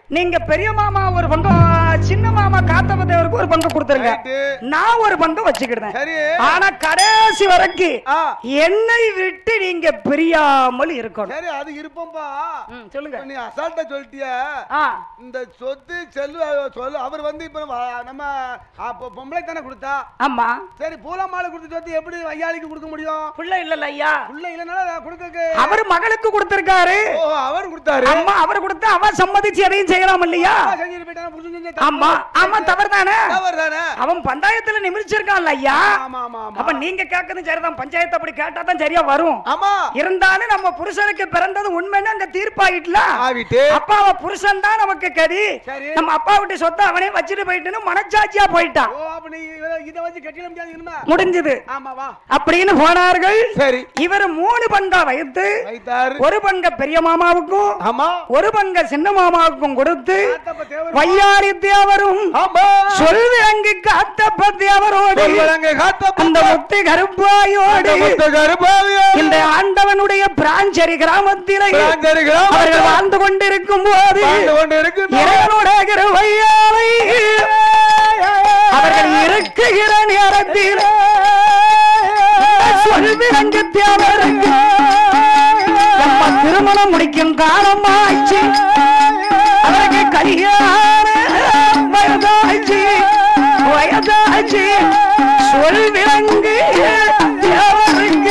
நீங்க பெரிய மாமா ஒரு பங்கு, சின்ன மாமா காத்தப்ப தேவருக்கு ஒரு பங்கு கொடுத்துருங்க, நான் ஒரு பங்கு வச்சுக்கிட்டேன். ஆனா கடைசி வரைக்கும் என்னை விட்டு நீங்க பிரியாமல் இருக்கணும். சரி, அது இருப்போம்பா. சொல்லுங்க. நீ அசால்ட்டா சொல்லிட்டியா? இந்த சொத்து சொல்லு அவர் வந்து இப்ப நம்ம பொம்பளை தானே கொடுத்தா. ஆமா. சரி, பூலம்மாளுக்கு கொடுத்த சொத்து எப்படி வையாளிக்கு கொடுக்க முடியும்? பிள்ளை இல்ல ஐயா, பிள்ளை இல்லனால கொடுக்க அவர் மகளுக்கு கொடுத்திருக்காரு. அவர் கொடுத்தாரு. அம்மா அவர் கொடுத்தா அவ சம்மதிச்சு எதையும் செய்யலாம் இல்லையா? ஆமா ஆமா, தவறுதானே? அவன் பஞ்சாயத்துல நிமிர்ச்சிருக்கான்ல ஐயா. அப்ப நீங்க கேட்கறது சரிதான், பஞ்சாயத்து அப்படி கேட்டா தான் சரியா வரும். இருந்தாலும் நம்ம புருஷனுக்கு பிறந்தது உண்மைன்னு அங்க தீர்ப்பாயிட்டல. அப்பா அவ புருஷன் தான் நமக்கு கதி, நம்ம அப்பா விட்டு சொத்தை அவனே வச்சுட்டு போயிட்டு மனச்சாட்சியா போயிட்டான். முடிஞ்சது அப்படின்னு போனார்கள். இவர் 3 பங்கா வைத்து ஒரு பங்க பெரிய மாமாவுக்கும் ஒரு பங்க சின்ன மாமாவுக்கும் கொடுத்து வையாரி தேவரும் சொல்விலங்கு காத்தப்ப தேவரோடு அந்த முத்து கருப்பாயோடு இந்த ஆண்டவனுடைய பிராஞ்சரி கிராமத்திலே அவர்கள் வாழ்ந்து கொண்டிருக்கும் போது இறைவனுடைய கிருபையாலே அவர்கள் இருக்குகிற நேரத்தில் சொல்விலங்கு தேவருக்கு நம்ம திருமணம் முடிக்கும் காலமாச்சு. அவருக்கு கல்யாணம் வயதாச்சு வயதாச்சு. சொல்விலங்கு தேவருக்கு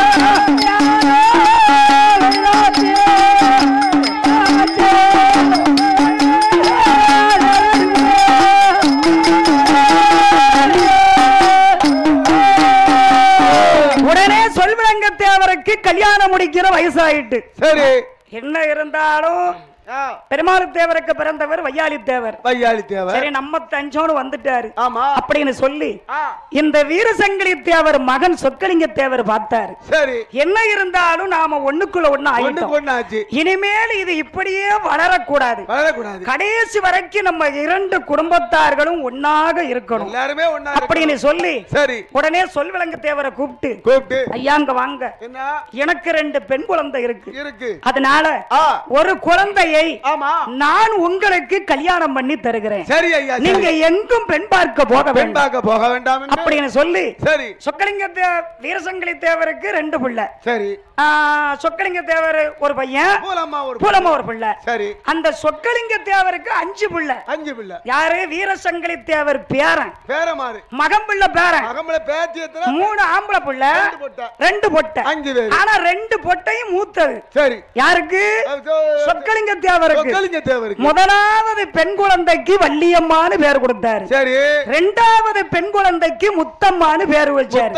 உடனே சொல்விலங்கு தேவருக்கு கல்யாணம் முடிக்கிற வயசாயிட்டு. சரி, என்ன இருந்தாலும் பெருமாள் தேவருக்கு பிறந்தவர் வையாளி தேவர். சரி, நம்ம தஞ்சோடு வந்துட்டாரு அப்படின்னு சொல்லி இந்த வீரசங்கிலி தேவர் மகன் சொக்கலிங்க தேவர் பார்த்தாரு. சரி, என்ன இருந்தாலும் நாம ஒண்ணுக்குள்ள ஒண்ணு ஆயிட்டோம். இனிமேல் இது இப்படியே வளரக்கூடாது. கடைசி வரைக்கும் நம்ம 2 குடும்பத்தார்களும் ஒன்னாக இருக்கணும் அப்படின்னு சொல்லி உடனே சொல்விலங்கு தேவரை கூப்பிட்டு ஐயா அங்க வாங்க, எனக்கு 2 பெண் குழந்தை இருக்கு, அதனால ஒரு குழந்தையை நான் உங்களுக்கு கல்யாணம் பண்ணி தருகிறேன். நீங்க எங்கும் பெண் பார்க்க போக வேண்டாம் அப்படின்னு சொல்லி சொக்கலிங்க வீரசங்கிலி தேவருக்கு 2 பிள்ளை. சரி, சொக்கலிங்க தேவர் ஒரு பையன், பூலம்மா ஒரு பிள்ளை. சரி, அந்த சொக்கலிங்க தேவருக்கு 5 பிள்ளை. யாரு? வீரசங்கிலி தேவர் பேரன், மகன் பிள்ளை பேரன், 3 ஆம்பளை பிள்ளை, 2 பொட்டை. ஆனா 2 பொட்டையும் மூத்தது. சரி, யாருக்கு? சொக்கலிங்க தேவருக்கு. முதலாவது பெண் குழந்தைக்கு வள்ளியம்மான்னு பேர் கொடுத்தாரு. சரி, 2வது பெண் குழந்தைக்கு முத்தம்மான்னு பேர் வச்சாரு.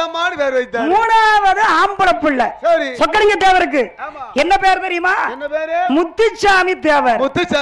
3வது ஆம்பளை பிள்ளை சொக்கலிங்க தேவருக்கு என்ன பேர் தெரியுமா? முத்துசாமி தேவர்.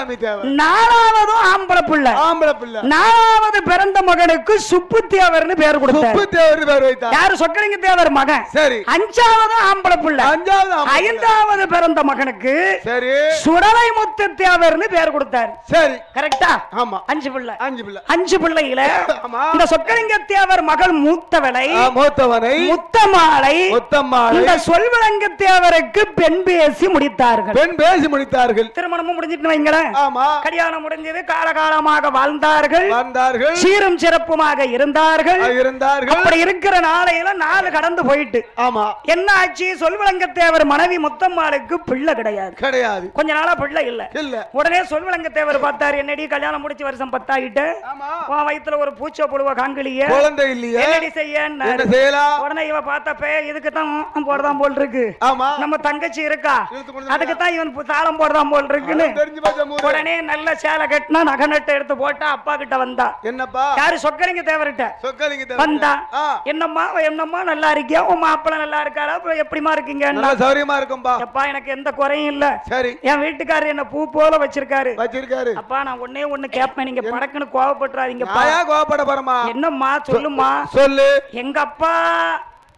4வது ஆம்பளை பிள்ளை. 4வது பிறந்த மகனுக்கு சுப்பு தேவர்னு பேர் கொடுத்தாரு. யாரு? சொக்கலிங்க தேவர் மகன். 5வது ஆம்பளை பிள்ளை. 5வது பிறந்த மகனுக்கு சுடலை முத்து தேவர்னு பேர் கொடுத்தாரு. சரி, கரெக்டா? ஆமா, 5 பிள்ளை. 5 பிள்ளைகள இந்த சொக்கலிங்க தேவர் மகள் மூத்தவனை முத்தமாலை இந்த சொல்விலங்கு தேவருக்கு பெண் பேசி முடித்தார்கள். திருமணமும் முடிஞ்சிட்டு வைங்களேன். கல்யாணம் முடிஞ்சது, காலகாலமாக வாழ்ந்தார்கள், சீரும் சிறப்புமாக இருந்தார்கள். அப்படி இருக்கிற நாளையில 4 கடந்து போயிட்டு என்ன ஆச்சு? சொல்விலங்கு தேவர் மனைவி முத்தம்மாளுக்கு பிள்ளை கிடையாது. கொஞ்ச நாளா பிள்ளை இல்ல. உடனே சொல்விலங்கு தேவர் பார்த்தாரு, என்னடி கல்யாணம் முடிச்சு வருஷம் 10 ஆகிட்டு உன் வயித்துல ஒரு பூச்சை புழுவ காங்கலியே என்னடி செய்ய? உடனே இவ பார்த்தப்ப இதுக்கு தான் போடுதான் போல் இருக்கு, நம்ம தங்கச்சி இருக்கா அதுக்கு தான் இவன் தாளம் போடுதான் போல் இருக்குன்னு உடனே நல்ல சேலை கட்டினா நகை நட்டை எடுத்து போட்டா அப்பா கிட்ட வந்தா. என்னப்பா? யாரு? சொக்கலிங்க தேவர்கிட்ட வந்தா. என்னம்மா நல்லா இருக்கியா? உன் மாப்பிள்ளை நல்லா இருக்காரா? எப்படிமா இருக்கீங்க? சௌரியமா இருக்கும்பா. அப்பா எனக்கு எந்த குறையும் இல்ல. சரி, என் வீட்டுக்காரர் என்ன பூ போல வச்சிருக்காரு. அப்பா நான் ஒண்ணு கேட்பேன், நீங்க படக்குன்னு கோவப்பட்டுறாதீங்க. கோவப்பட போறமா? என்னம்மா சொல்லுமா? சொல்லு. எங்க அப்பா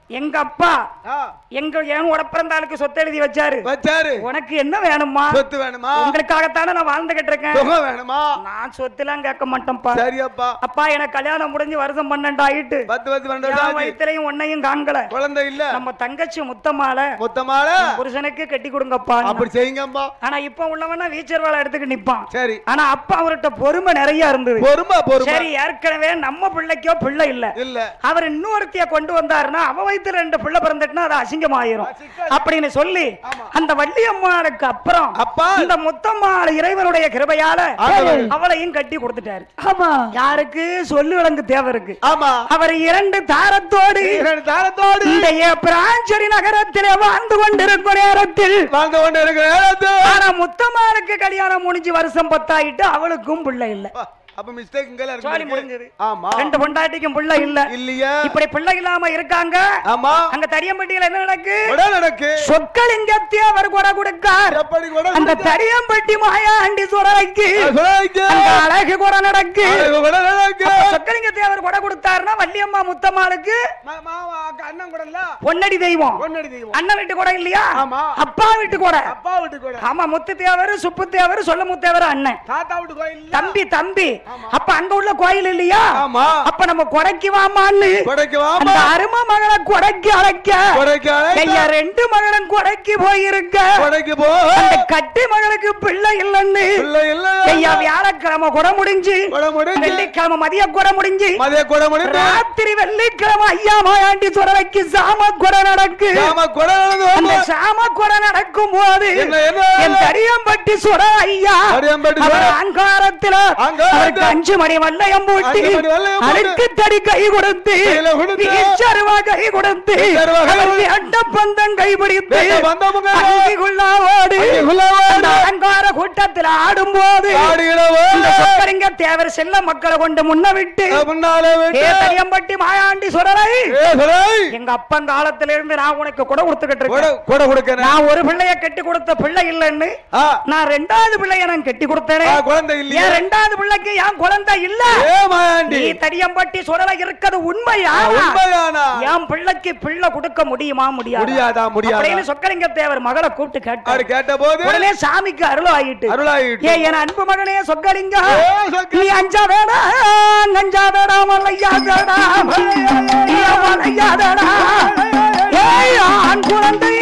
எங்க அப்பா என் உடப்பிறந்தாளுக்கு சொத்து எழுதி வச்சாரு. உனக்கு என்ன வேணுமா? சொத்து வேணுமா? உங்களுக்காகத்தானே நான் வாழ்ந்துகிட்டு இருக்கேன். வேணுமா? நான் சொத்துலாம் கேட்க மாட்டேன்ப்பா. சரியப்பா. அப்பா எனக்கு கல்யாணம் முடிஞ்சு வருஷம் 12 ஆயிட்டு 10 வயசுலயும் ஒன்னையும் காங்கல குழந்தை இல்ல. நம்ம தங்கச்சி முத்தமால புருஷனுக்கு கட்டி கொடுங்கப்பா. அப்படி செய்யுங்கப்பா. ஆனா இப்ப உள்ளவனா வீச்சர் வேலை எடுத்துக்கு நிப்பான். சரி. ஆனா அப்பா அவர்கிட்ட பொறுமை நிறைய இருந்தது. சரி ஏற்கனவே நம்ம பிள்ளைக்கோ பிள்ளை இல்ல. அவர் இன்னொருத்திய கொண்டு வந்தாருன்னா அவ வயித்துல 2 பிள்ளை பிறந்துட்டுனா அது அசிங்கமாயிரும் அப்படின்னு சொல்லி அந்த வள்ளியம்மாளுக்கு அப்புறம் இந்த முத்தம்மாள் இறைவனுடைய கிருபையால அவளையும் கட்டி கொடுத்துட்டாரு. ஆமா. யாருக்கு? சொல்லு விளங்கு தேவருக்கு. ஆமா. அவர் 2 தாரத்தோடு இந்த பிராஞ்சரி நகரத்திலே வாழ்ந்து கொண்டிருக்கும் நேரத்தில் ஆனா முத்தம்மாளுக்கு கல்யாணம் முடிஞ்சு வருஷம் 10 ஆயிட்டு அவளுக்கும் பிள்ளை இல்ல. அப்ப மிஸ்டேக் இங்கல இருக்கு. சாலி முடிஞ்சது. ஆமா. 2 பொண்டாட்டிக்கும் பிள்ளை இல்ல. இல்லையா? இப்படி பிள்ளை இல்லாம இருக்காங்க. ஆமா. அங்க தடியம்பட்டியில என்ன நடக்கு? சொக்கலிங்கத்தை அவர் கொடை கொடுக்கார். எப்படி கொடை? அந்த தடியம்பட்டி மாயாண்டி சுரலைக்கு அந்த அழகு கொடை நடக்கு. சொக்கலிங்கத்தை அவர் கொடை கொடுத்தாருன்னா வள்ளியம்மா முத்தம்மாளுக்கு அண்ணன் கொடை இல்ல. பொன்னடி தெய்வம். அண்ணன் வீட்டு கொடை இல்லையா? ஆமா. அப்பா வீட்டு கொடை. ஆமா. முத்து தேவர், சுப்பு தேவர், சொல்ல முத்தேவர் அண்ணன். தாத்தா வீட்டு கோயில் இல்ல. தம்பி அப்ப அங்க உள்ள கோயில் இல்லையா? அப்ப நம்ம கொடைக்கு வாமான்னு அந்த அருமை மகளை கொடைக்கு அழைக்க 2 மகளும் கொடைக்கு போயிருக்க. அந்த கட்டி மகளுக்கு பிள்ளை இல்லன்னு ஐயா வியாழக்கிழமை கொடை முடிஞ்சு வெள்ளிக்கிழமை மதிய கொடை முடிஞ்சு ராத்திரி வெள்ளிக்கிழமை ஐயா மாயாண்டி சுரலைக்கு சாம கொடை நடக்கு. அந்த சாம கொடை நடக்கும் போது என் தடியம்பட்டி சுர ஐயா அங்காரத்தில் 5 மணி வல்லையம் போட்டு அழுக்கு தடி கை கொடுத்து வீச்சருவா கை கொடுத்து அண்டப்பந்தம் கை பிடித்து அலங்கார கூட்டத்தில் ஆடும் போது சொக்கலிங்க தேவர் செல்ல மக்களை கொண்டு முன்ன விட்டு தடியம்பட்டி மாயாண்டி சுரலை எங்க அப்பன் காலத்திலிருந்து நான் உனக்கு கொடை கொடுத்துக்கிட்டு இருக்கேன். நான் ஒரு பிள்ளைய கட்டி கொடுத்த பிள்ளை இல்லைன்னு நான் 2வது பிள்ளைய நான் கட்டி கொடுத்தேன். குழந்தை இல்லையா? 2வது பிள்ளைக்கு ஏன் குழந்தை இல்ல? நீ தடியம்பட்டி சுரலை இருக்கிறது உண்மையா? என் பிள்ளைக்கு பிள்ளை கொடுக்க முடியுமா? முடியாதா? அப்படின்னு சொக்கலிங்க தேவர் மகளை கூப்பிட்டு கேட்டபோது உடனே சாமிக்கு அருள் ஆயிட்டு என் அன்பு மகனே சொக்கலிங்க நீ அஞ்சா வேடா மல்லையாதடா ஆண் குழந்தை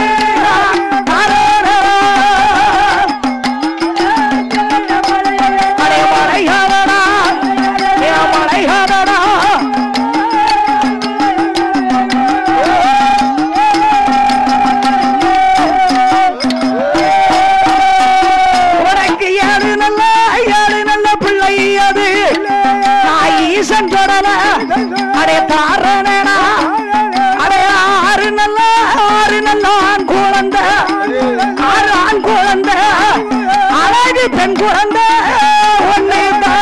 அடே தாரணா அடே ஆறு நல்ல ஆண் குழந்தை ஆண் குழந்தை அழகு பெண் குழந்தை ஒன்னே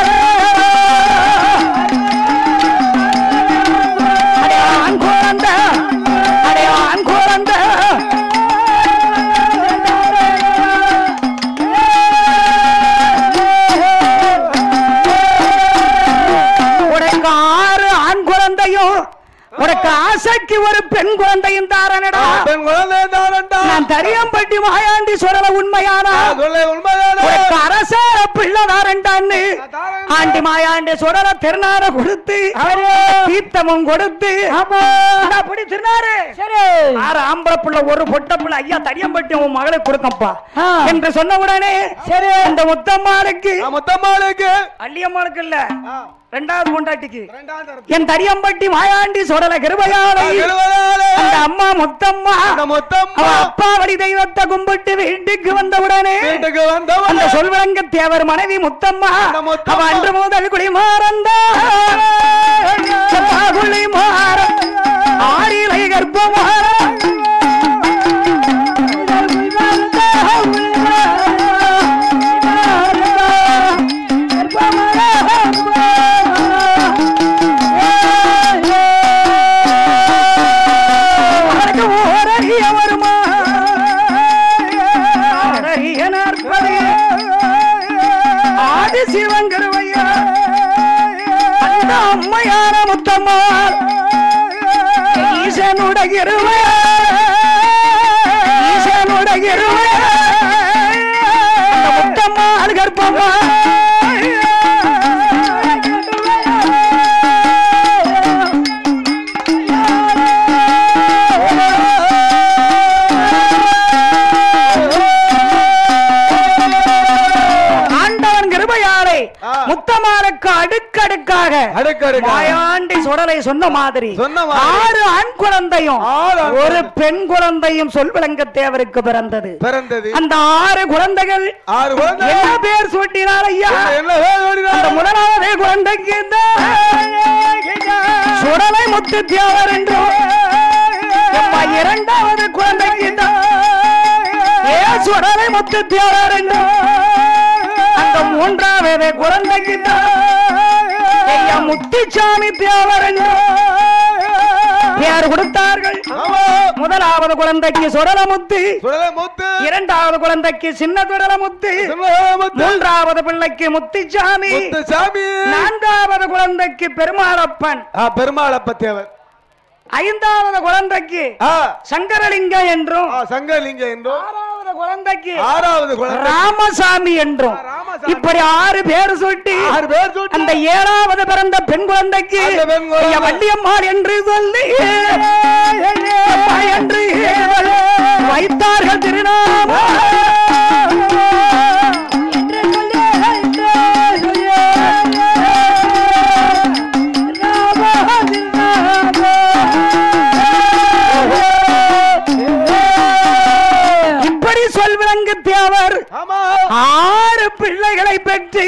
அடே ஆண் குழந்தை அடே ஆண் குழந்தை உனக்கு ஆசைக்கு ஒரு பெண் குழந்தையும் தாரனடா. நான் தடியம்பட்டி மாயாண்டி சுரல உண்மையானா அரசார பிள்ளை தாரண்டான்னு ஆண்டி மாயாண்டி சுரல திருநார கொடுத்து தீர்த்தமும் கொடுத்து அப்படி திருநாரு ஆம்பளை பிள்ளை ஒரு பொட்ட பிள்ளை ஐயா தடியம்பட்டி உன் மகளை கொடுக்கப்பா என்று சொன்ன உடனே சரி அந்த முத்தம்மாளுக்கு அள்ளியம்மாளுக்கு இல்ல 2வது பொண்டாட்டிக்கு என் தடியம்பட்டி மாயாண்டி சுடல கிருபையாலை அந்த அம்மா முத்தம்மா அப்பா வழி தெய்வத்தை கும்பிட்டு வீட்டுக்கு வந்தவுடனே அந்த சொல்வரங்க தேவர் மனைவி முத்தம்மா அவ அன்று முதல் குடிமாறந்த குடிமாற ஆறிலை கர்ப்பமாற சிவங்கருவையா அந்த அம்மையான முத்தம்மா ஈசன் ஈசனுடைய முத்தம்மாள் கர்ப்பமா முத்தமாலுக்கு அடுக்கடுக்காக மாயாண்டி சுடலை சொன்ன மாதிரி 6 ஆண் குழந்தையும் ஒரு பெண் குழந்தையும் சொல்விளங்க தேவருக்கு பிறந்தது. அந்த 6 குழந்தைகள் என்ன பேர் சூட்டினார் ஐயா? அந்த முதலாவது குழந்தைக்கு சுடலை முத்து தேவர் என்றும், இரண்டாவது குழந்தைக்கு சுடலை முத்து தேவர் என்றும், அந்த மூன்றாவது குழந்தைக்கு முத்துச்சாமி தேவர் பேர் கொடுத்தார்கள். முதலாவது குழந்தைக்கு சுடலமுத்து, இரண்டாவது குழந்தைக்கு சின்ன சுடலமுத்து, மூன்றாவது பிள்ளைக்கு முத்துச்சாமி, நான்காவது குழந்தைக்கு பெருமாளப்பன் தேவர், ஐந்தாவது குழந்தைக்கு சங்கரலிங்கம் என்றும், ஆறாவது குழந்தைக்கு ராமசாமி என்றும், இப்படி 6 பேர் சுட்டி அந்த 7வது பிறந்த பெண் குழந்தைக்கு வள்ளியம்மாள் என்று சொல்லி என்று வைத்தார்கள் திருநாமம். சொல்விளங்கு தேவர் 6 பிள்ளைகளை பெற்று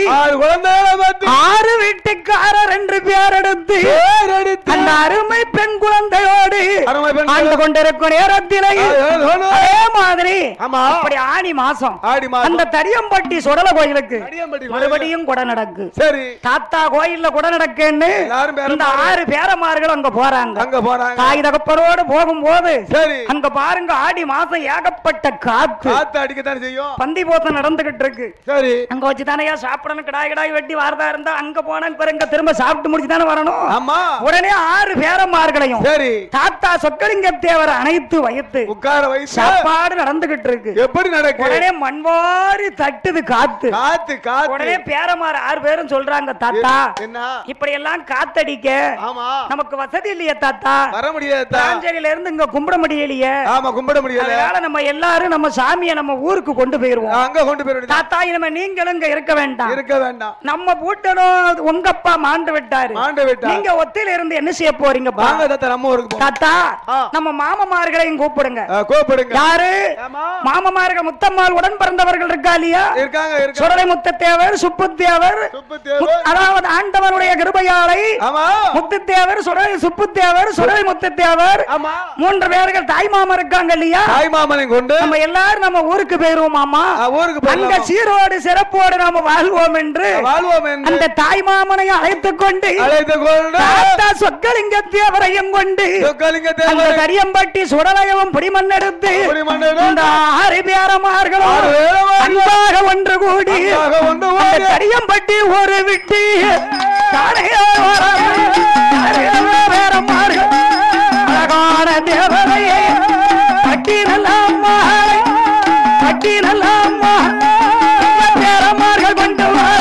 6 வீட்டுக்காரர் என்று பேர் எடுத்து அந்த அருமை பெண் குழந்தையோடு ஆண்டு கொண்டிருக்கும் நேரத்திலே அதே மாதிரி அப்படி ஆடி மாசம் அந்த தடியம்பட்டி சுடல கோயிலுக்கு மறுபடியும் கொடை நடக்கு. தாத்தா கோயில்ல கொடை நடக்குன்னு இந்த 6 பேரமார்கள் அங்க போறாங்க. தாய் தகப்பனோடு போகும்போது அங்க பாருங்க ஆடி மாசம் ஏகப்பட்ட காத்து அடிக்கத்தான் செய்யும். பந்தி போத்தம் நடந்துகிட்டு இருக்கு. சரி, அங்க வச்சு தானே சாப்பிடணும். கிடாய் வெட்டி வாரதா இருந்தா அங்க போனா பிறகு திரும்ப சாப்பிட்டு முடிச்சு தானே வரணும். ஆமா. உடனே 6 பேரமார்களையும் சரி தாத்தா சொக்கலிங்க தேவரை அணைத்து வைத்து உட்கார வைத்து சாப்பாடு நடந்துகிட்டு இருக்கு. எப்படி நடக்கு? உடனே மண்வாரி தட்டுது காத்து. உடனே பேரமார் 6 பேரும் சொல்றாங்க, தாத்தா இப்படி எல்லாம் காத்தடிக்க நமக்கு வசதி இல்லையே தாத்தா, வர முடியாது. தாஞ்சேரியில இருந்து இங்க கும்பிட முடியலையே. ஆமா, கும்பிட முடியல. அதனால நம்ம எல்லாரும் நம்ம சாமியை நம்ம ஊருக்கு கொண்டு போயிருவோம். அங்க கொண்டு போயிரு தாத்தா. இனிமே நீங்களும் இங்க இருக்க வேண்டாம். நம்ம பூட்டணும். உங்க அப்பா மாண்டு விட்டாரு. நீங்க ஒத்தையில இருந்து என்ன செய்ய போறீங்க? தாத்தா நம்ம மாமமார்களையும் கூப்பிடுங்க. யாரு மாமமார்கள்? முத்தம்மாள் உடன் பிறந்தவர்கள் இருக்கா இல்லையா? சுடலை முத்தத்தேவர், சுப்புத்தேவர், அதாவது ஆண்டவனுடைய கிருபையாலை முத்துத்தேவர், சுடலை சுப்புத்தேவர், சுடலை முத்தத்தேவர் 3 பேர்கள் தாய் மாமா இருக்காங்க இல்லையா? தாய் மாமனை கொண்டு நம்ம எல்லாரும் நம்ம ஊருக்கு போயிருவோம். மாமா அங்க சீரோடு சிறப்போடு நாம வாழ்வோம் என்று அந்த தாய் மாமனை அழைத்துக் கொண்டு தாத்தா சொக்கலிங்க தேவரையும் கொண்டு அந்த கரியம்பட்டி சுடலையவும் பிடிமண் எடுத்து இந்த 6 பேரமார்களும் அன்பாக ஒன்று கூடி கரியம்பட்டி ஒரு விட்டு பேரமார்கள் அழகான தேவரையே பட்டி நல்லம்மா பட்டி நல்லம்மா பேரமார்கள் கொண்டு வர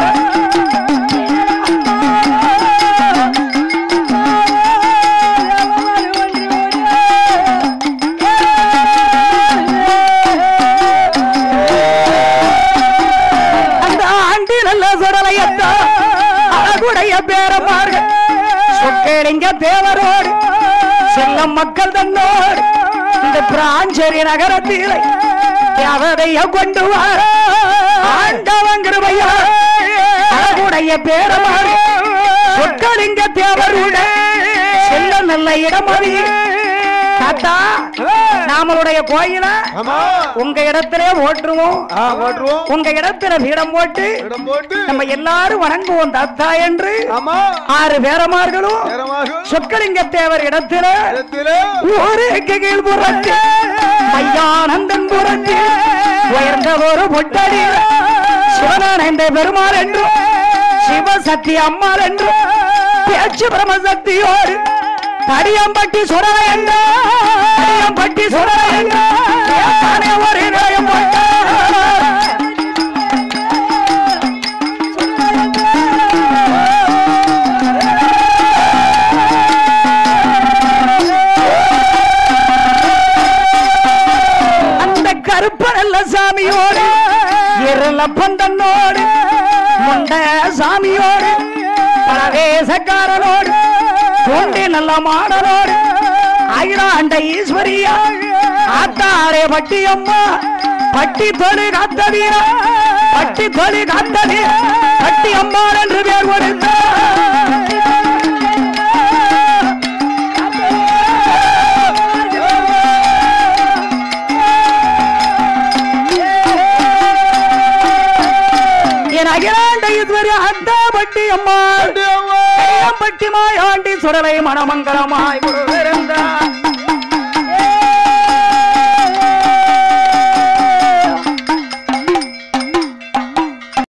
அந்த ஆண்டி நல்ல சுடலையத்தா அழகுடைய பேரமார்கள் சொக்கலிங்க தேவரோடு செல்லம் மக்கள் தன்னோடு இந்த பிராஞ்சேரி நகரத்தில் தேவதைய கொண்டு வர ஆண்டவன் கிருபையா அழகுடைய பேரமாறு சொக்கலிங்க தேவருடைய செல்ல நல்ல இடமதி. தாத்தா நாமளுடைய கோயில உங்க இடத்திலே ஓட்டுருவோம். உங்க இடத்துல பீடம் போட்டு நம்ம எல்லாரும் வணங்குவோம் தாத்தா என்று 6 பேரமார்களும் சொக்கலிங்க தேவர் இடத்துல ஒரு கீழ் புறத்து ஐயானந்தன் புறத்து உயர்ந்த ஒரு பொட்டடி சிவனானந்த பெருமாள் என்றும் சிவசக்தி அம்மாள் என்றும் பேச்சு பிரம்மசக்தியோடு தடியம்பட்டி சுடலையண்டா தடியம்பட்டி சுடலையண்டா ஒரு நிலையம் அந்த கருப்ப நல்ல சாமியோடு இருளப்பந்தனோடு முண்ட சாமியோடு பரவேசக்காரனோடு கொண்டி நல்ல மாடனோடு ஆயிராண்ட ஈஸ்வரியா ஆத்தாரே பட்டி அம்மா பட்டி தொழு காத்தவீரா பட்டி தொழு காத்தவீரா பட்டி அம்மா என்று பேர் கொடுத்த அகிலாண்ட ஈஸ்வரி அத்தா பட்டி அம்மா பட்டி மாயாண்டி சுடலை மனமங்கலமாய்